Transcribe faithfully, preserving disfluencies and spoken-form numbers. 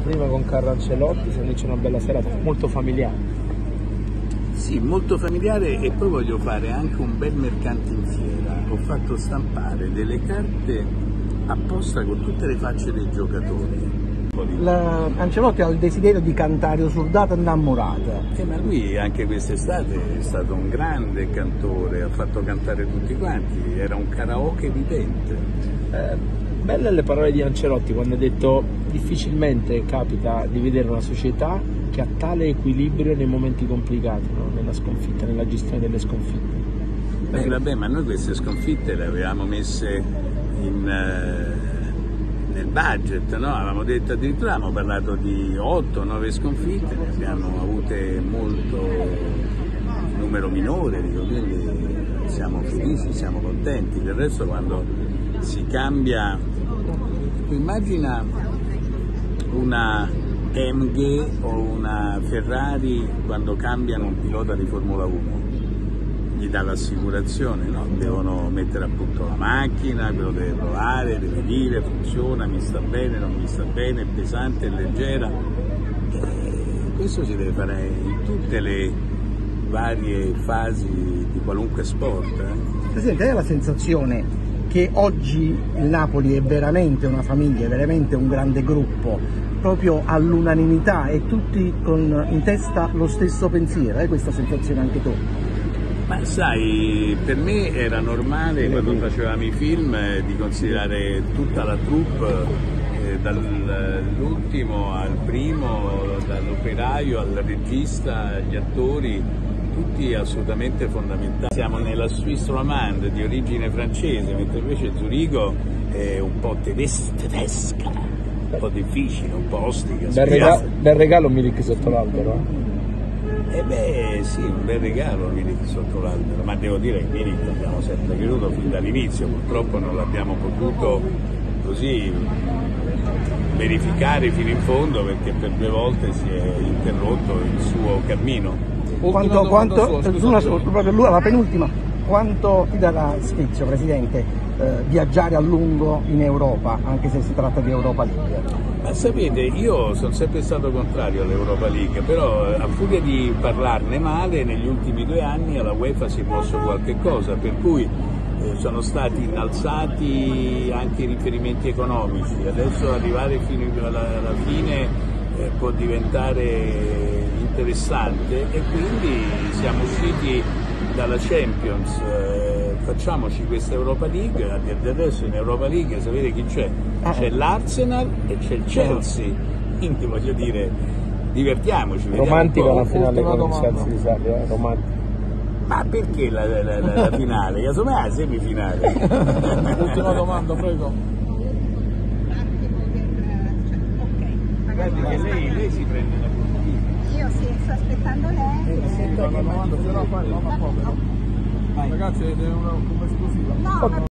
prima con Carlo Ancelotti, se c'è una bella serata, molto familiare. Sì, molto familiare, e poi voglio fare anche un bel mercante in fiera. Ho fatto stampare delle carte apposta con tutte le facce dei giocatori. La, Ancelotti ha il desiderio di cantare Osurdata innamorata. Eh, ma lui anche quest'estate è stato un grande cantore, ha fatto cantare tutti quanti, era un karaoke vivente. Eh, belle le parole di Ancelotti quando ha detto: difficilmente capita di vedere una società che ha tale equilibrio nei momenti complicati, no? Nella sconfitta, nella gestione delle sconfitte. Beh, vabbè, ma noi queste sconfitte le avevamo messe in... Eh, nel budget, no? Avevamo detto, addirittura abbiamo parlato di otto nove sconfitte, ne abbiamo avute molto numero minore, dico, quindi siamo felici, siamo contenti. Del resto, quando si cambia, immagina una A M G o una Ferrari quando cambiano un pilota di Formula uno. Gli dà l'assicurazione, no? Devono mettere a punto la macchina, quello deve provare, deve dire funziona, mi sta bene, non mi sta bene, è pesante, è leggera. E questo si deve fare in tutte le varie fasi di qualunque sport. Eh? Presidente, lei ha la sensazione che oggi il Napoli è veramente una famiglia, è veramente un grande gruppo, proprio all'unanimità e tutti con in testa lo stesso pensiero? Hai questa sensazione anche tu? Ma sai, per me era normale quando facevamo i film eh, di considerare tutta la troupe, eh, dall'ultimo al primo, dall'operaio al regista, agli attori, tutti assolutamente fondamentali. Siamo nella Suisse romande di origine francese, mentre invece Zurigo è un po' tedes tedesca, un po' difficile, un po' ostica. Bel regalo, bel regalo Milik sotto l'albero. Eh beh sì, un bel regalo Milik sotto l'albero, ma devo dire che Milik l'abbiamo sempre creduto fin dall'inizio, purtroppo non l'abbiamo potuto così verificare fino in fondo perché per due volte si è interrotto il suo cammino. Quanto, quanto, una, proprio lui, la penultima, quanto ti darà sfizio, Presidente, eh, viaggiare a lungo in Europa, anche se si tratta di Europa League? Ma sapete, io sono sempre stato contrario all'Europa League, però a furia di parlarne male, negli ultimi due anni alla UEFA si è mosso qualche cosa, per cui eh, sono stati innalzati anche i riferimenti economici, adesso arrivare fino alla, alla fine eh, può diventare interessante e quindi siamo usciti dalla Champions, eh, facciamoci questa Europa League, adesso in Europa League sapete chi c'è? C'è l'Arsenal e c'è il Chelsea, quindi voglio dire, divertiamoci. Romantica la finale con il Chelsea di Sarri, eh? Romantica. Ma perché la, la, la, la finale? Casomai è la semifinale. Ultima domanda, prego. Guardi che lei, lei si prende la politica. Io sì, sto aspettando lei. Ultima domanda, se no fai, no, ma poco. Ragazzi, è una come esclusiva. No,